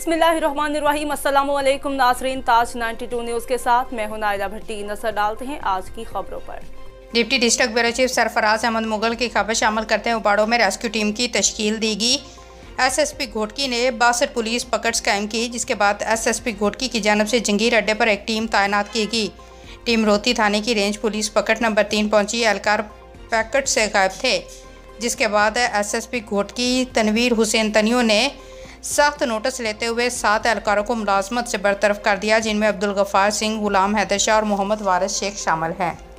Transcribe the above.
बिस्मिल्लाहिर्रहमानिर्रहीम। अस्सलामु अलैकुम नाज़रीन, ताज 92 न्यूज़ के साथ मैं हूं नायला भट्टी। नजर डालते हैं आज की खबरों पर। Deputy district bureau chief Sarfaraz Ahmed Mughal की खबर शामिल करते हैं। उपाड़ों में रेस्क्यू टीम की तश्कील दी गई। एसएसपी घोटकी ने 62 पुलिस पकड़ कायम की, जिसके बाद एसएसपी घोटकी की जानब से जंगीर अड्डे पर एक टीम तैनात की गई। टीम रोहती थाने की रेंज पुलिस पकड़ नंबर 3 पहुंची। एहलकार पैकेट से गायब थे, जिसके बाद एसएसपी घोटकी तनवीर हुसैन तनियो ने सख्त नोटिस लेते हुए 7 एहलकारों को मुलाजमत से बरतरफ कर दिया, जिनमें अब्दुल गफ्फार सिंह, गुलाम हैदर शाह और मोहम्मद वारिस शेख शामिल हैं।